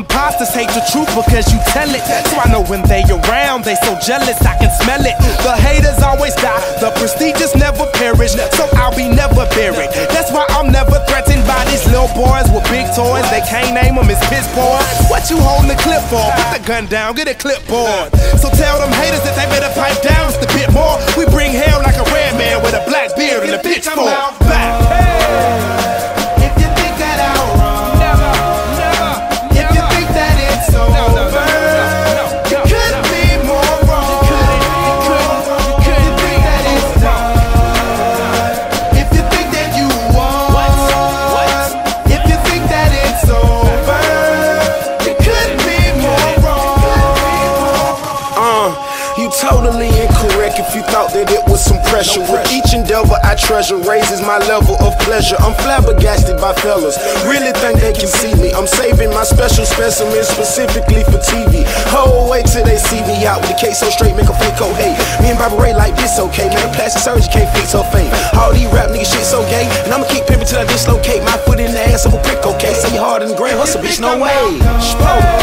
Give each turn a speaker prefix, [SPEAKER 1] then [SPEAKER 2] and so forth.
[SPEAKER 1] imposters hate the truth because you tell it. So I know when they around, they so jealous, I can smell it. The haters always die, the prestigious never perish, so I'll be never buried. That's why I'm never threatened by these little boys with big toys. They can't name them, it's piss poor. What you holding the clip for? Put the gun down, get a clipboard. So tell them haters that they better pipe down just a bit more. We bring hell like a red man with a black beard and a pitchfork.
[SPEAKER 2] If you think that I'm wrong, never. If you think that it's over, you couldn't be more wrong. You couldn't think that it's done. If you think that you won, if you think that it's over, you couldn't be more wrong.
[SPEAKER 3] You totally incorrect if you thought that it was some pressure. With each endeavor I treasure raises my level of pleasure. I'm flabbergasted by fellas, really think they can see me. I'm saving my special specimens specifically for TV. Whole way till they see me out with the case so straight, make a fake oh hey. Me and Bobby Ray like this okay, man. Plastic surgery can't fix her fame. All these rap niggas shit so gay, and I'ma keep pimping till I dislocate my foot in the ass of a prick, okay? Say you hard in the grain, hustle bitch, no way.